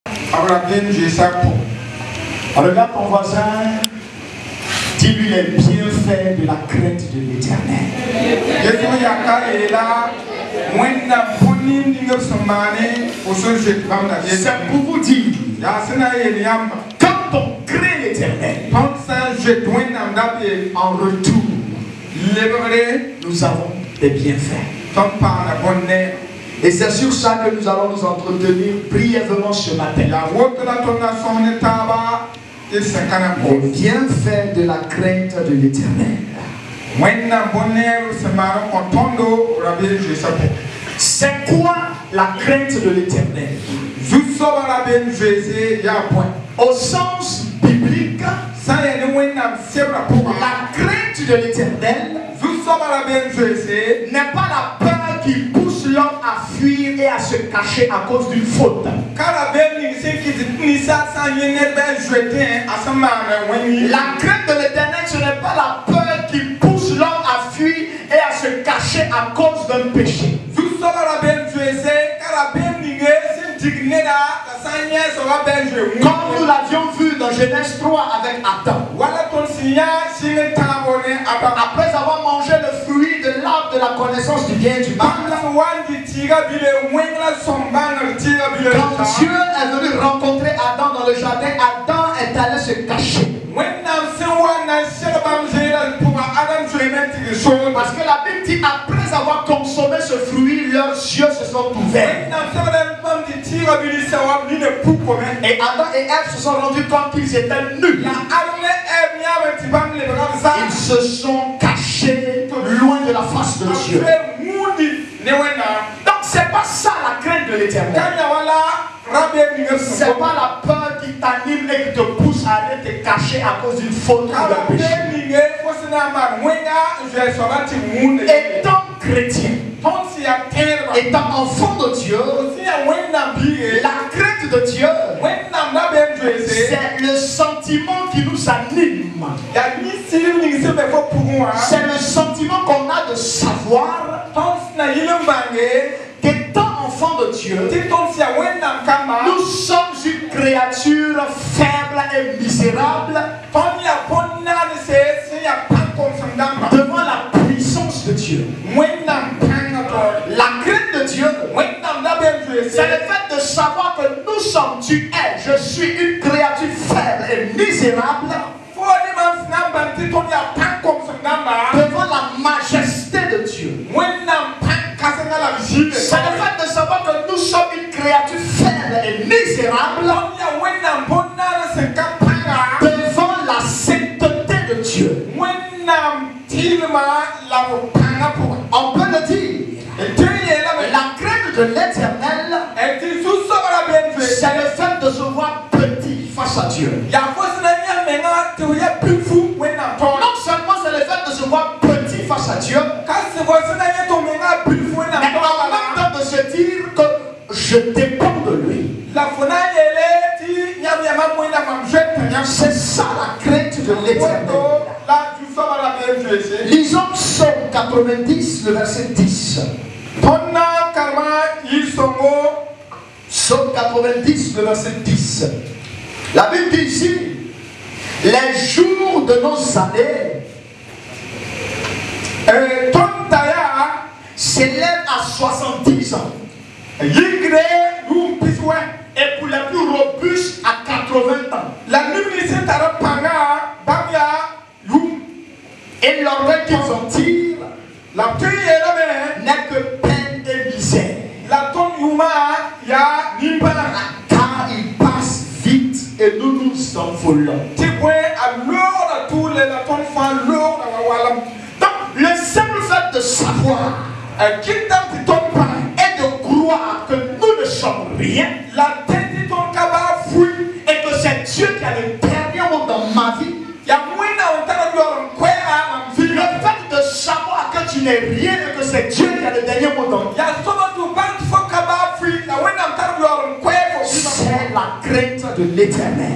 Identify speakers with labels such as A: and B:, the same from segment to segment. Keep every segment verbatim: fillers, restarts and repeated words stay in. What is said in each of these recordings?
A: Regarde ton voisin, dis-lui les bienfaits de la crainte de l'Éternel. C'est pour vous dire, quand on craint l'Éternel, en retour, nous avons des bienfaits. Et c'est sur ça que nous allons nous entretenir brièvement ce matin. Les bienfaits de la crainte de l'Éternel. C'est quoi la crainte de l'Éternel? Au sens biblique, la crainte de l'Éternel n'est pas la peur qui pousse l'homme à fuir et à se cacher à cause d'une faute. La crainte de l'Éternel, ce n'est pas la peur qui pousse l'homme à fuir et à se cacher à cause d'un péché. Comme nous l'avions vu dans Genèse trois avec Adam. Après avoir mangé le fruit de l'arbre de la connaissance du bien et du mal, quand Dieu est venu rencontrer Adam dans le jardin, Adam est allé se cacher. Parce que la Bible dit, après avoir consommé ce fruit, leurs yeux se sont ouverts. Et Adam et Ève se sont rendus compte qu'ils étaient nus. Ils se sont cachés loin de la face de Dieu. Donc c'est pas ça la crainte de l'Éternel. C'est pas la peur qui t'anime et qui te pousse à aller te cacher à cause d'une faute ou d'un péché. Étant chrétien, étant enfant de Dieu, la crainte de Dieu, c'est le sentiment qui nous anime. C'est le sentiment qu'on a de savoir qu'étant enfant de Dieu, nous sommes une créature faible et misérable devant la puissance de Dieu. La crainte de Dieu, c'est le fait de savoir que nous sommes, tu es, je suis une créature faible et misérable devant la majesté de Dieu. C'est le fait de savoir que nous sommes une créature faible et misérable devant la sainteté de Dieu. On peut le dire. La crainte de l'Éternel, c'est le fait de se voir petit face à Dieu. Non seulement c'est le fait de se voir petit face à Dieu, mais en même temps de se dire que je dépends de lui. C'est ça la crainte de l'Éternel. Lisons Psaume quatre-vingt-dix, le verset dix. Psaume quatre-vingt-dix, le verset dix. La Bible dit ici, les jours de nos années euh, s'élèvent à soixante-dix ans. Et pour les plus robustes à quatre-vingts ans. Et l'orgueil qu'ils en tirent n'est que peine et misère. Car ils passent vite et nous nous envolons. Donc le simple fait de savoir et de croire que nous ne sommes rien, et que c'est Dieu qui a le dernier mot dans ma vie, le fait de savoir que tu n'es rien et que c'est Dieu qui a le dernier mot dans ta vie, c'est la crainte de l'Éternel.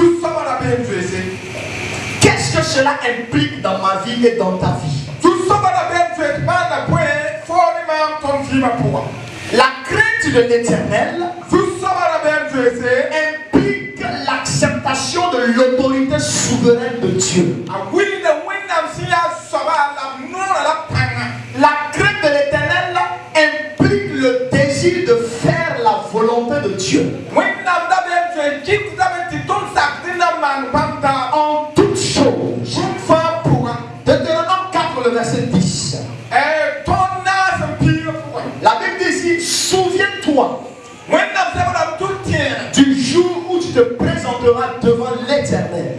A: Qu'est-ce que cela implique dans ma vie et dans ta vie? La crainte de l'Éternel implique
B: l'autorité souveraine de Dieu. La crainte de l'Éternel implique le désir de faire la volonté de Dieu. En toutes choses. Deutéronome quatre, le verset dix. La Bible dit, souviens-toi du jour où tu te présenteras devant l'Éternel,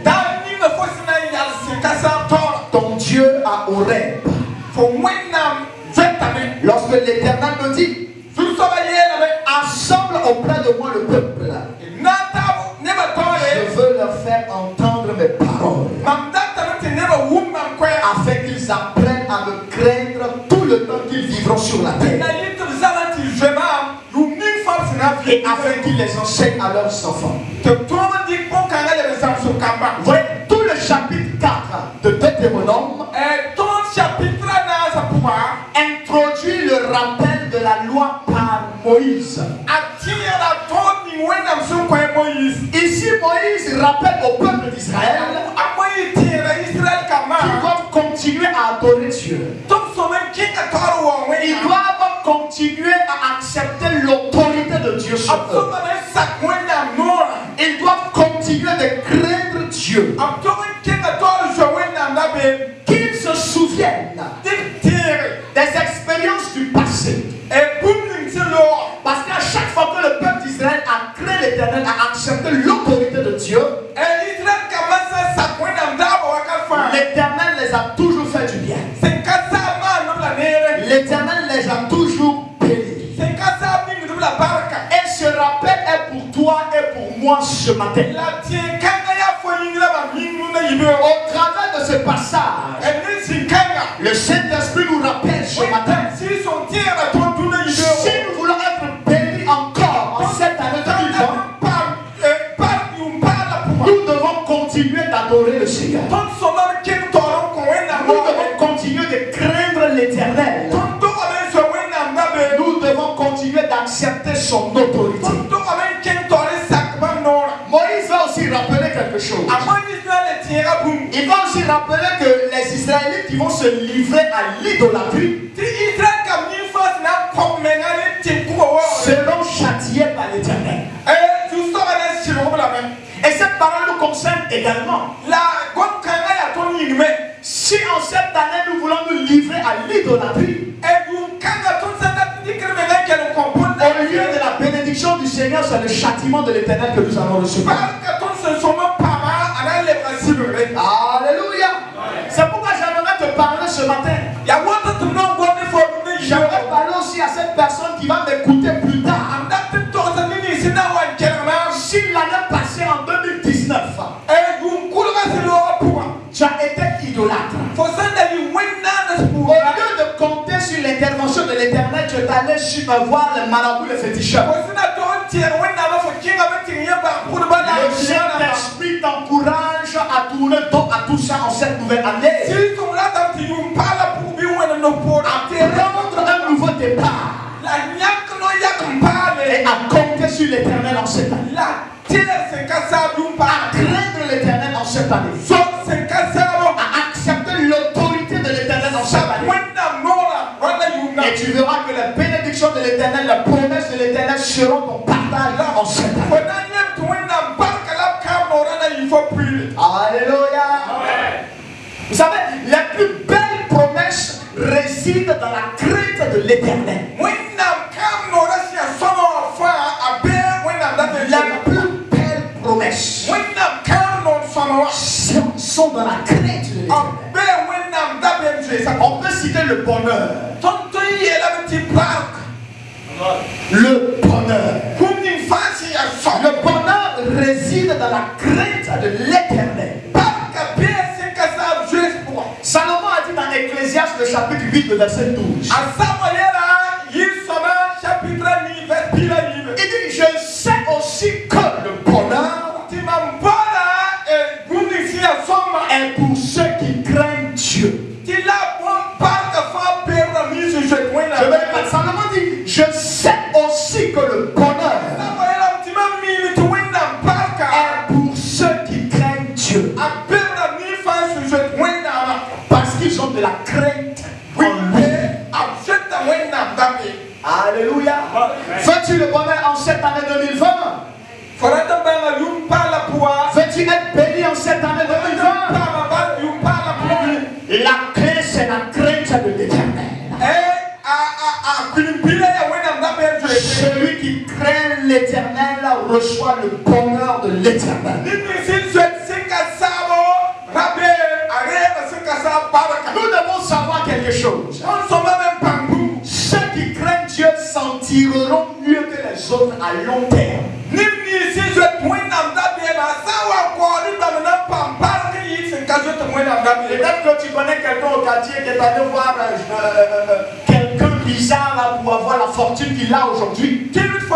B: ton Dieu à Horeb. Lorsque l'Éternel me dit, assemble auprès de moi le peuple, je veux leur faire entendre mes paroles, afin qu'ils apprennent à me craindre tout le temps qu'ils vivront sur la terre, et afin qu'ils les enseignent à leurs enfants. Voyez, tout le chapitre quatre de Deutéronome introduit le rappel de la loi par Moïse. Ici, Moïse rappelle au peuple d'Israël qu'ils doivent continuer à adorer Dieu. Ils doivent continuer à accepter l'autorité de Dieu sur eux. Ils doivent continuer de craindre Dieu. Qu'ils se souviennent des expériences du passé. Parce qu'à chaque fois que le peuple d'Israël a craint l'Éternel, a accepté l'autorité de Dieu, l'Éternel les a toujours fait du bien. L'Éternel les a toujours bénis. Et ce rappel est pour toi et pour moi ce matin. Au travers de ce passage, le Saint-Esprit nous rappelle ce matin, si nous voulons être bénis encore en cette année deux mille vingt, nous devons continuer d'adorer le Seigneur. Nous devons continuer de craindre l'Éternel. Nous devons continuer d'accepter son autorité. Moïse va aussi rappeler quelque chose. Il va aussi rappeler que les Israélites qui vont se livrer à l'idolâtrie seront châtiés par l'Éternel. Et cette parole nous concerne également. Si en cette année nous voulons nous livrer à l'idolâtrie, au lieu de la bénédiction du Seigneur, c'est le châtiment de l'Éternel que nous allons recevoir. Alléluia. C'est pourquoi j'aimerais te parler ce matin. J'aimerais parler aussi à cette personne qui va m'écouter plus tard. Si l'année passée en deux mille dix-neuf, tu as été idolâtre, au lieu de compter sur l'intervention de l'Éternel, tu es allé sur voir le marabout, le féticheur. Le Saint-Esprit t'encourage à tourner dos à tout ça en cette nouvelle année. À prendre un nouveau départ. Et à compter sur l'Éternel en cette année. À craindre l'Éternel en cette année. À accepter l'autorité de l'Éternel en cette année. Et tu verras que la bénédiction de l'Éternel, la promesse de l'Éternel seront ton partage en cette année. Alléluia. Vous savez, la plus belle promesse réside dans la crainte de l'Éternel. La plus belle promesse sont dans la crainte de l'Éternel. On peut citer le bonheur. Le bonheur. Le bonheur réside dans la crainte de l'Éternel. Salomon a dit dans Ecclésiaste le chapitre huit, le verset douze. Il dit, je sais aussi que le bonheur est pour ceux qui craignent Dieu. Je vais répéter, Salomon dit, je sais aussi que le bonheur est pour ceux qui craignent l'éternel reçoit le bonheur de l'éternel. Nous devons savoir quelque chose. Ceux qui craignent Dieu s'en tireront mieux que les autres à long terme. Peut-être que tu connais quelqu'un au quartier qui est allé voir euh, euh, quelqu'un bizarre là, pour avoir la fortune qu'il a aujourd'hui.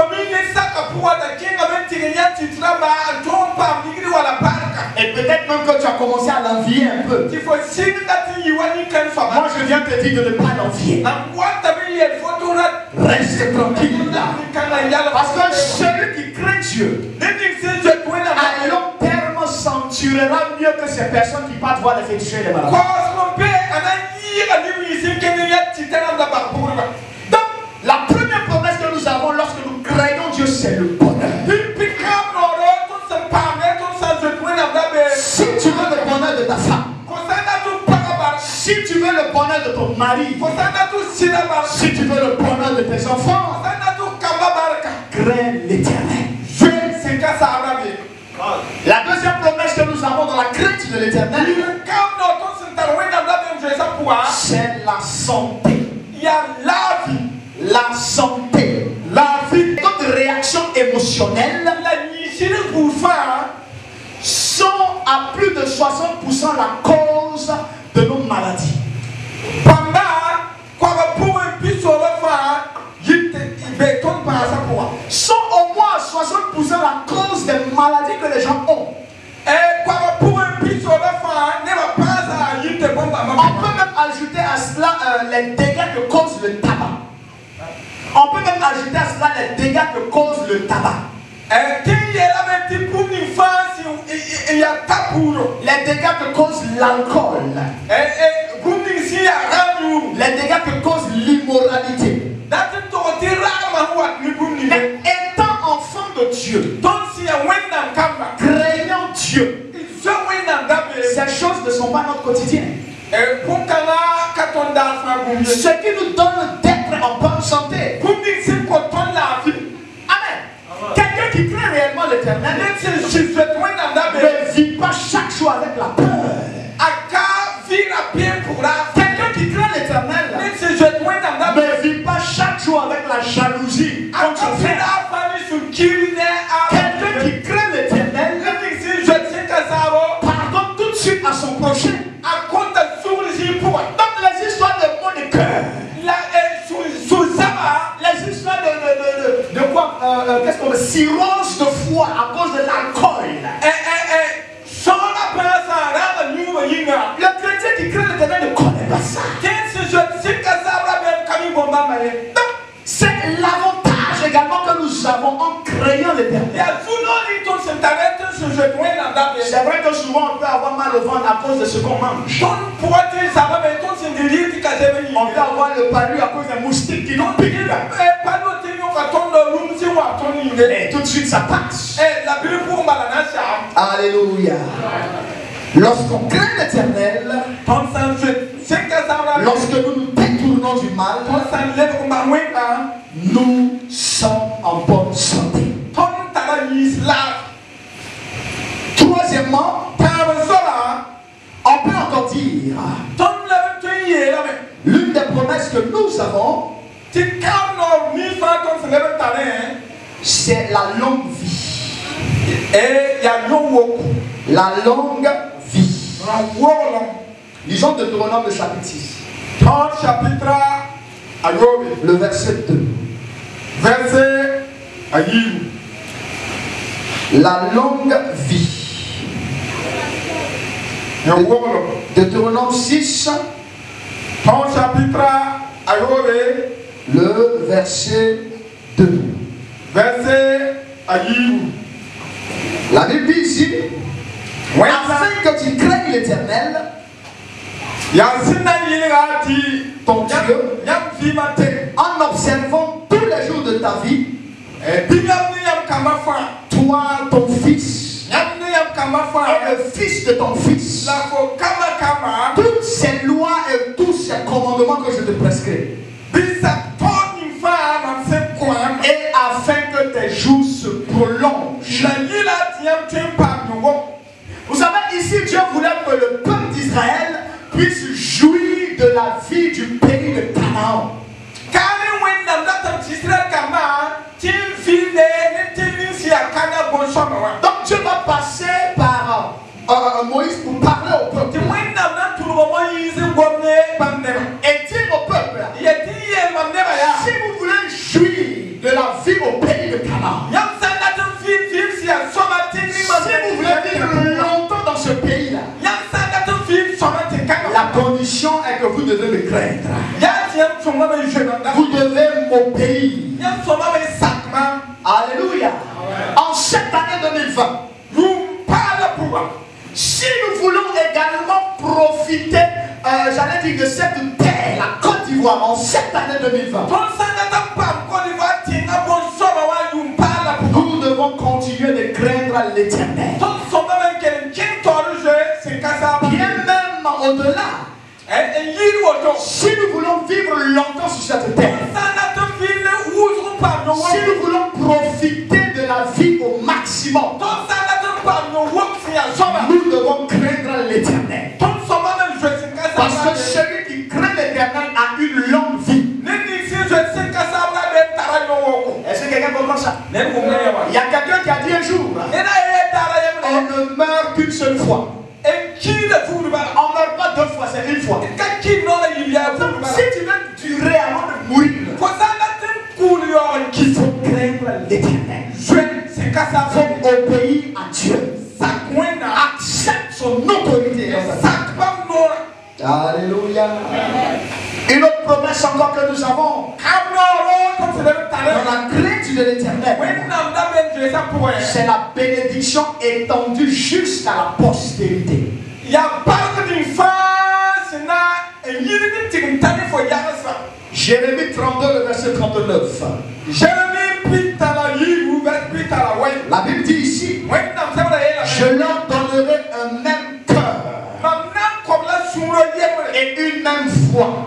B: Et peut-être même que tu as commencé à l'envier un peu. Moi je viens te dire de ne pas l'envier. Reste tranquille là. Parce que celui qui craint Dieu à long terme s'en tirera mieux que ces personnes qui partent voir les féticheurs et les malades. Donc la première promesse que nous avons lorsque nous craignons Dieu, c'est le bonheur. Si tu veux le bonheur de ta femme, si tu veux le bonheur de ton mari, si tu veux le bonheur de tes enfants, crains l'Éternel. La deuxième promesse que nous avons dans la crainte de l'Éternel, c'est la santé. La santé. La vie. Notre réaction émotionnelle sont à plus de soixante pour cent la cause de nos maladies. Sont au moins à soixante pour cent la cause des maladies que les gens ont. On peut même ajouter à cela euh, les dégâts que cause le tabac. On peut même ajouter à cela les dégâts que cause le tabac. Les dégâts que cause l'alcool. Les dégâts que cause l'immoralité. Mais étant enfant de Dieu, craignant Dieu, ces choses ne sont pas notre quotidien. Ce qui nous donne d'être en bonne santé. Amen. Quelqu'un qui craint réellement l'Éternel ne vit pas chaque jour avec la peur. Quelqu'un qui craint l'Éternel ne vit pas chaque jour avec la jalousie contre son frère. Quelqu'un qui craint l'Éternel pardonne tout de suite à son prochain. Donc les histoires de mots de cœur, les histoires de, de, de, de, de quoi euh, euh, qu'est-ce qu'on veut, cirrhose de foie à cause de l'alcool. Le chrétien qui craint l'Éternel ne connaît pas ça. Donc c'est l'avantage également que nous avons en craignant l'Éternel. C'est vrai que souvent on peut avoir mal au ventre à cause de ce qu'on mange. On peut avoir le palu à cause des moustiques qui nous piquent. Et tout de suite ça passe. Alléluia. Lorsqu'on craint l'Éternel, lorsque nous nous détournons du mal, nous sommes en bonne santé. Troisièmement, on peut encore dire l'une des promesses que nous avons, c'est la longue vie. La longue vie. Lisons Deutéronome le chapitre six. Le verset deux.
A: Verset
B: la longue vie. Deutéronome six. Le verset deux.
A: Verset
B: La Bible dit ici, afin que tu craignes l'Éternel, ton Dieu, en observant tous les jours de ta vie, toi, ton fils, et le fils de ton fils, toutes ces lois et tous ces commandements que je te prescris, et afin que tes jours prolonge. Vous savez, ici, Dieu voulait que le peuple d'Israël puisse jouir de la vie du pays de Canaan. Donc Dieu va passer par euh, euh, Moïse pour parler au peuple. Et dire au peuple, si vous voulez jouir de la vie au pays de Canaan, si vous voulez vivre longtemps dans ce pays-là, la condition est que vous devez me craindre. Vous devez m'obéir. Alléluia. En cette année deux mille vingt, si nous voulons également profiter, euh, j'allais dire, de cette terre, la Côte d'Ivoire, en cette année deux mille vingt, nous devons continuer de craindre l'Éternel. Bien même au-delà, si nous voulons vivre longtemps sur cette terre, si nous voulons profiter de la vie au maximum, nous devons craindre l'Éternel. Parce que celui qui craint l'Éternel a une longue vie. Est-ce que quelqu'un comprend ça? Il y a quelqu'un qui a dit un jour, on ne meurt qu'une seule fois. On ne meurt pas deux fois, c'est une fois. Donc, si tu veux durer avant de mourir, il faut craindre l'Éternel. Il faut obéir à Dieu. Accepte son autorité. Alléluia. Une autre promesse encore que nous avons dans la crainte de l'Éternel, c'est la bénédiction étendue jusqu'à la postérité. Jérémie trente-deux, le verset trente-neuf. La Bible dit ici, je leur donnerai un même cœur et une même foi,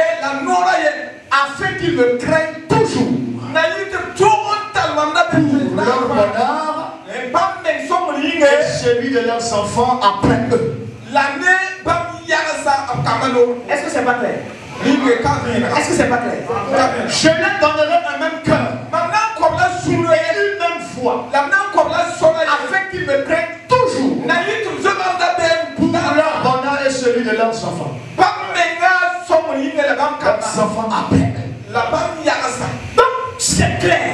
B: afin qu'ils me craignent toujours pour leur bonheur et celui de leurs enfants après eux. Est-ce que c'est pas clair? Est-ce que c'est pas clair? Je leur donnerai un même cœur et une même foi, afin qu'ils me craignent toujours pour leur bonheur et celui de leurs enfants. Leurs enfants après. Donc c'est clair.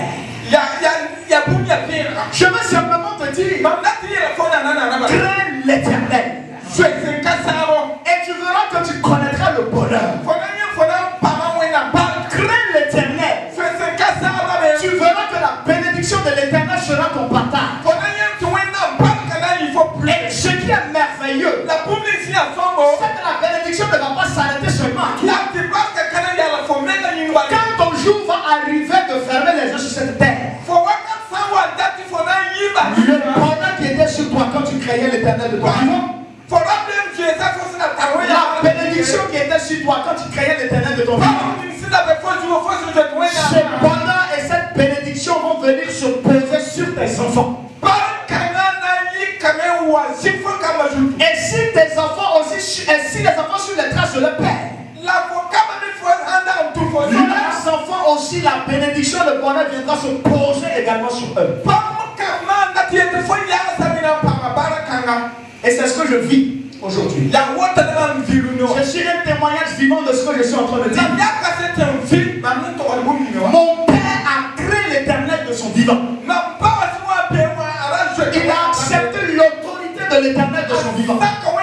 B: Je veux simplement te dire, crains l'Éternel et tu verras que tu connaîtras le bonheur. Crains l'Éternel, tu verras que la bénédiction de l'Éternel sera ton partage. Et ce qui est merveilleux, c'est que la bénédiction ne va pas s'arrêter seulement à toi. Quand ton jour va arriver de fermer les yeux sur cette terre, le bonheur qui était sur toi quand tu craignais l'Éternel de ton vivant, la bénédiction qui était sur toi quand tu craignais l'Éternel de ton vivant, ce bonheur et cette bénédiction vont venir se poser sur tes enfants. Et si tes enfants aussi, et si les enfants suivent les traces de leur père, leurs enfants aussi, la bénédiction, le bonheur viendra se poser également sur eux. Et c'est ce que je vis aujourd'hui. Je suis un témoignage vivant de ce que je suis en train de dire. Mon père a créé l'Éternel de son vivant. Il a accepté l'autorité de l'Éternel de son vivant.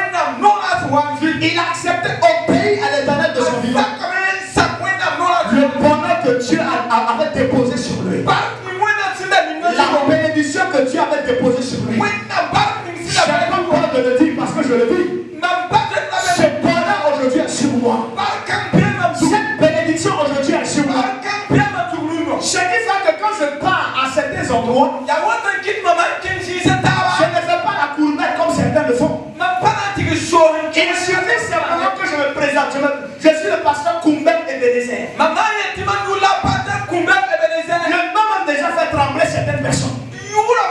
B: Il a accepté obéir à l'Éternel de son vivant. Le bonheur que Dieu avait déposé sur lui, la bénédiction que Dieu avait déposée sur lui, je n'ai pas peur de le dire parce que je le vis. Ce bonheur aujourd'hui est sur moi. Cette bénédiction aujourd'hui est sur moi. Ce qui fait que quand je pars à certains endroits, je ne fais pas la courbette comme certains le font. Il suffit simplement que je me présente. Je, me, je suis le pasteur Kumbel Ebenezer. Le nom a déjà fait trembler certaines personnes.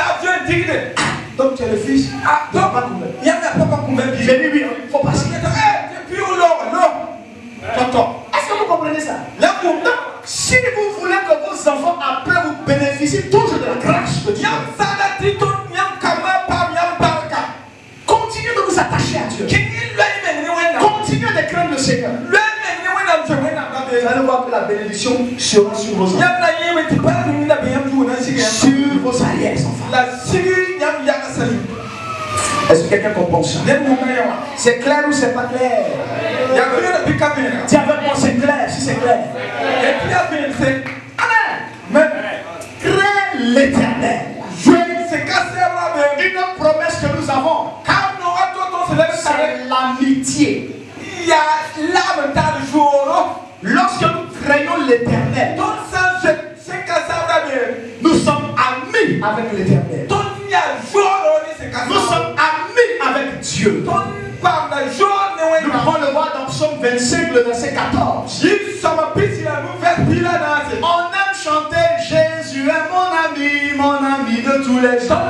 A: Donc tu es le fils. Ah, donc il y a pas combien de j'ai dit oui, il faut passer. Eh, puis on tonton, est-ce que vous comprenez ça? Là pourtant, si vous voulez que vos enfants après vous bénéficient toujours de la grâce de Dieu, continuez de vous attacher à Dieu. Continuez de craindre le Seigneur. Vous allez voir que la bénédiction sera sur vos enfants. Sur vos arrières enfants. Est-ce que quelqu'un comprend ça? C'est clair ou c'est pas clair? Dis avec moi, c'est clair, si c'est clair. Amen. Crains l'Éternel. Une promesse que nous avons, c'est l'amitié. Lorsque nous craignons l'Éternel, nous sommes amis avec l'Éternel. Nous sommes amis avec Dieu. Nous pouvons le voir dans Psaume vingt-cinq, le verset quatorze. On aime chanter Jésus est mon ami, mon ami de tous les jours.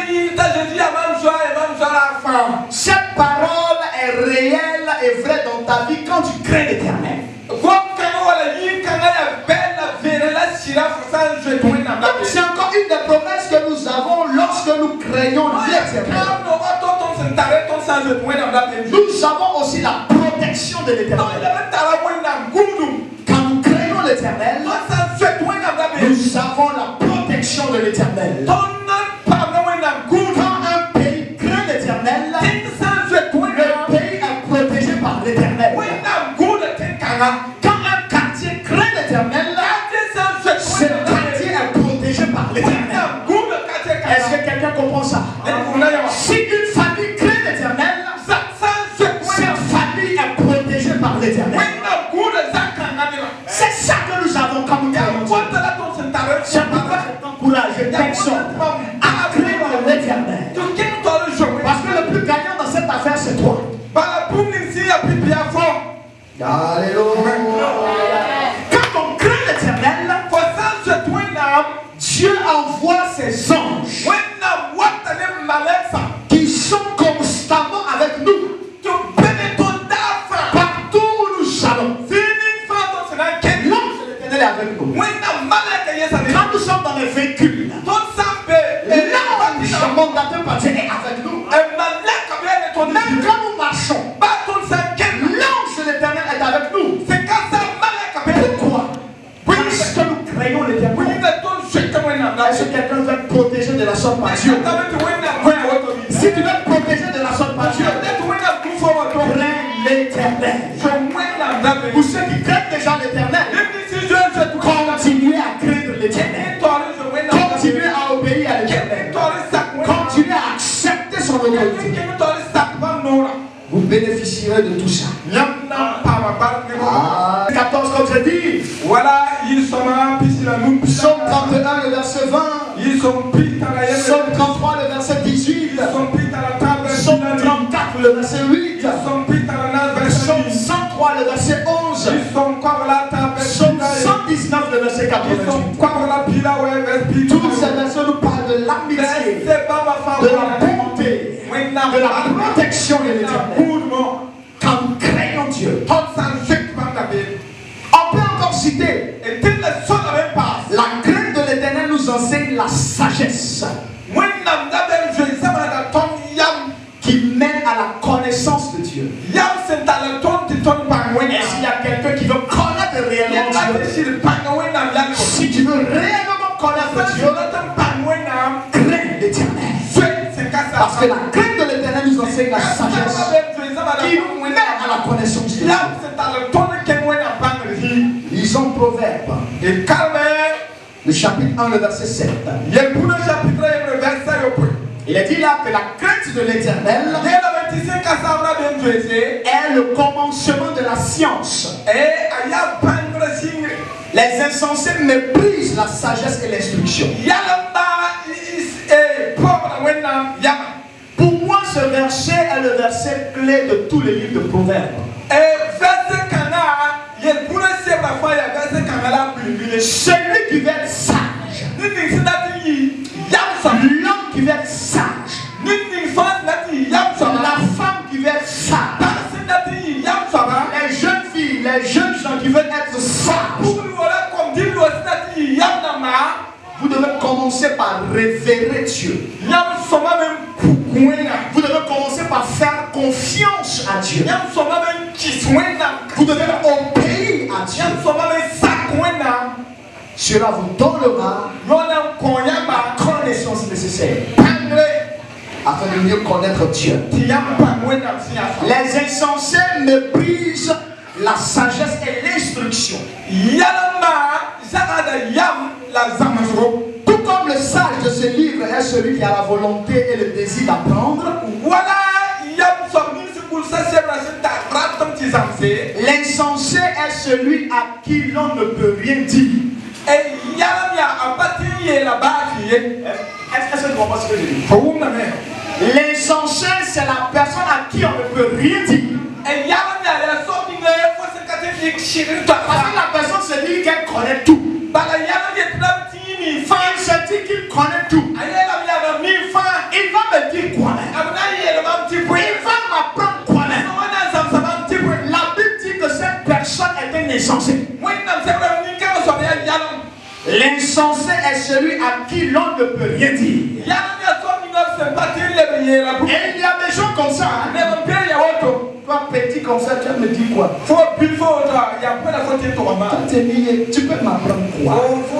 A: Cette parole est réelle et vraie dans ta vie quand tu crains l'Éternel. C'est encore une des promesses que nous avons lorsque nous craignons l'Éternel. Nous avons aussi la protection de l'Éternel. Quand nous craignons l'Éternel, nous avons la protection de l'Éternel. Quand un pays craint l'Éternel, le pays est protégé par l'Éternel. Quand un quartier craint l'Éternel, ce quartier est protégé par l'Éternel. Est-ce que quelqu'un comprend ça? Si une famille craint l'Éternel, cette famille est protégée par l'Éternel. C'est ça que nous avons comme craignons. C'est pourquoi je t'encourage, personne, à craindre l'Éternel. Parce que le plus gagnant dans cette affaire, c'est toi. Alléluia. Quand on craint l'Éternel, Dieu envoie ses anges qui sont constamment avec nous. Partout où nous allons. L'ange de l'Éternel est avec nous. Quand nous sommes dans les véhicules, l'ange mandaté par Dieu est avec nous. Même quand nous marchons, l'ange de l'Éternel est avec nous. Pourquoi? Parce que nous craignons l'Éternel. Est-ce que quelqu'un veut être protégé de la sorte par Dieu? Si tu veux être protégé de la sorte par Dieu, crains l'Éternel. Pour ceux qui craignent déjà l'Éternel, continuez à craindre l'Éternel. Continuez à obéir à l'Éternel. Continuez à accepter son autorité. Vous bénéficierez de tout ça. Ah, quatorze, comme je dis.
C: Voilà, ils sont là, puis c'est la nous.
A: Psaume trente et un, le verset vingt.
C: Ils sont pris à la
A: Psaume trente-trois, le verset dix-huit.
C: Ils sont pris à la table.
A: Psaume trente-quatre, le verset huit.
C: Ils sont pris à la nage.
A: Psaume cent trois, le verset onze.
C: Ils sont quoi la table.
A: Psaume cent dix-neuf, le verset quatre-vingt-huit.
C: Ils sont quoi la pila, ouais,
A: toutes ces versets nous parlent de l'amitié, de la bonté, de la protection de l'Éternel. Quand nous craignons Dieu, on peut encore citer la crainte de l'Éternel nous enseigne la sagesse qui mène à la connaissance de Dieu. Est-ce qu'il y a quelqu'un qui veut connaître réellement Dieu? Si tu veux réellement connaître Dieu, crains l'Éternel. Parce que la crainte de l'Éternel nous enseigne la sagesse qui nous mène à la connaissance de Dieu. Lisons Proverbe. Le chapitre un, le verset sept. Il est dit là que la crainte de l'Éternel est le commencement de la science. Les insensés méprisent la sagesse et l'instruction. Pour moi, ce verset est le verset clé de tous les livres de Proverbes. Celui qui veut être sage
B: l'homme qui veut être sage, la femme qui veut être sage, les jeunes filles, les jeunes gens qui veulent être sages. Vous devez commencer par révérer Dieu. Vous devez commencer par faire confiance à Dieu. Vous devez obéir à Dieu. Cela vous donnera la connaissance nécessaire afin de mieux connaître Dieu. Les insensés méprisent la sagesse et l'instruction. Tout comme le sage de ce livre est celui qui a la volonté et le désir d'apprendre, l'insensé est celui à qui l'on ne peut rien dire. Est-ce que tu comprends ce que je dis? L'insensé, c'est la personne à qui on ne peut rien dire. Parce que la personne se dit qu'elle connaît tout. Il se dit qu'il connaît tout. Il va me dire quoi? Il va m'apprendre quoi? La Bible dit que cette personne est un insensé. L'insensé est celui à qui l'on ne peut rien dire. Et il y a des gens comme ça. Hein? Toi petit comme ça, tu vas me dire quoi? Tu peux m'apprendre quoi?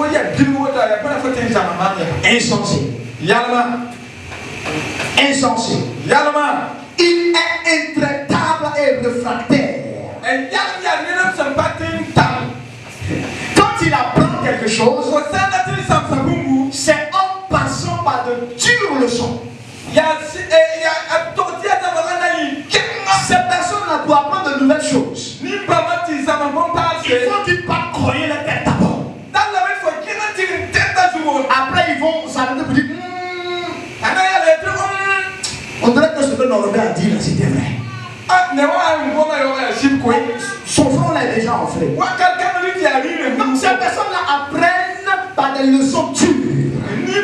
B: Insensé. Insensé. Il est intraitable et réfractaire. Quand il apprend quelque chose, c'est en passant par de dures leçons. Cette personne-là doit apprendre de nouvelles choses. Il faut qu'il parte croyer la tête d'abord. Après, ils vont s'arrêter pour dire hmm, on dirait que ce que Normé a dit là, c'était vrai. Son front là est déjà enflé. Donc ces personnes-là apprennent par des leçons dures.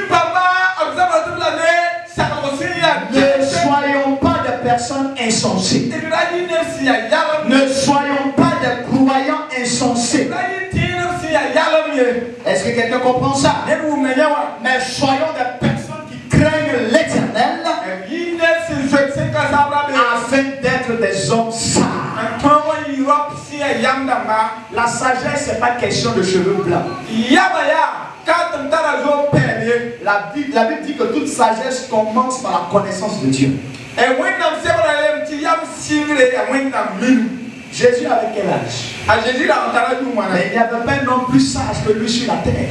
B: Ne soyons pas des personnes insensées. Ne soyons pas des croyants insensés. Est-ce que quelqu'un comprend ça? Mais soyons des personnes qui craignent l'Éternel afin d'être des hommes sages. La sagesse, c'est pas question de cheveux blancs. La Bible, la Bible dit que toute sagesse commence par la connaissance de Dieu. Jésus avait quel âge? Mais il n'y avait pas un homme plus sage que lui sur la terre.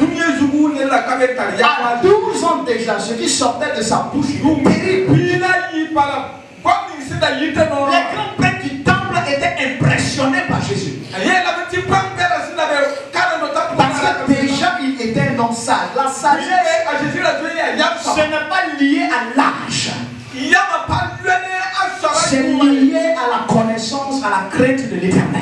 B: À douze ans déjà, ce qui sortait de sa bouche, les grands prêtres du temple étaient impressionnés par Jésus. Parce que déjà il était un homme sage. La sagesse, ce n'est pas lié à l'âge. C'est lié à la connaissance, à la crainte de l'Éternel.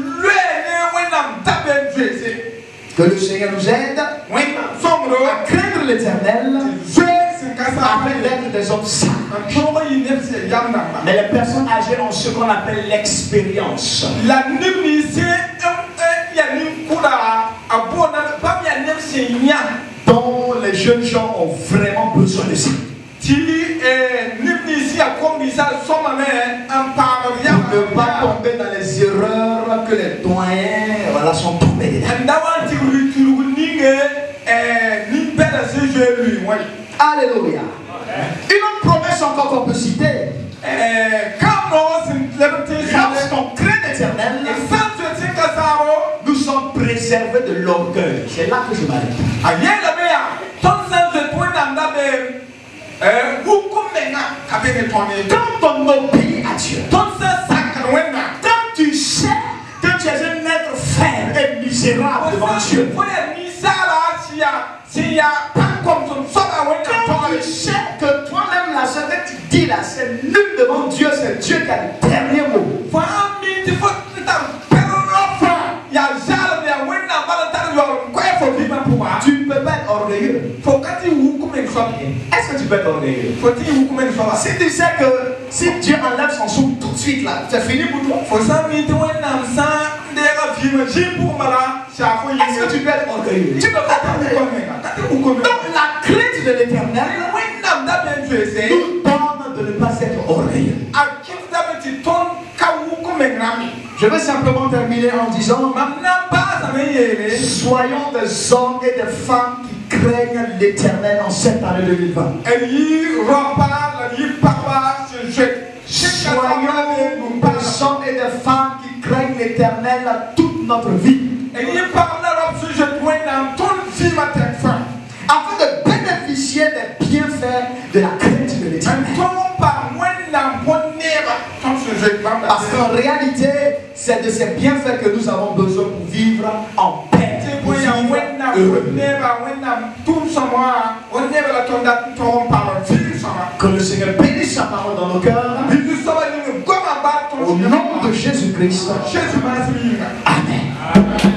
B: Que le Seigneur nous aide à craindre l'Éternel afin d'être des hommes sages. Mais les personnes âgées ont ce qu'on appelle l'expérience. Dont les jeunes gens ont vraiment besoin de ça. Pour ne pas tomber dans les erreurs que les doyens voilà, sont tombés dedans. Alléluia. Une autre promesse encore qu'on peut citer. Lorsqu'on craint l'Éternel, nous sommes préservés de l'orgueil. C'est là que je m'arrête. Quand on obéit à Dieu, quand tu sais que tu es un être faible et misérable devant Dieu, quand tu sais que toi-même la chose que tu dis là, c'est nul devant Dieu, c'est Dieu qui a le dernier mot. Tu ne peux pas être orgueilleux.
A: Est-ce que tu peux être orgueilleux? Si tu sais que si Dieu enlève son souffle tout de suite là, c'est fini pour toi. Est-ce que tu peux être orgueilleux? Tu peux pas être orgueilleux. Donc la crainte de l'Éternel nous donne de ne pas être orgueilleux. Je vais simplement terminer en disant, soyons des hommes et des femmes qui craignent l'Éternel en cette année deux mille vingt. Soyons des hommes et des femmes qui craignent l'Éternel toute notre vie. Afin de bénéficier des bienfaits de la crainte de l'Éternel. Parce qu'en réalité, c'est de ces bienfaits que nous avons besoin pour vivre en paix. Pour vivre heureux. Que le Seigneur bénisse sa parole dans nos cœurs. Au nom de Jésus-Christ. Amen.